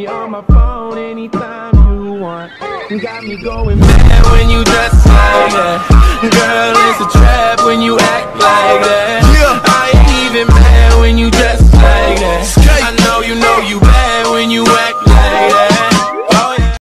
me on my phone anytime you want. Got me going mad when you dress like that. Girl, it's a trap when you act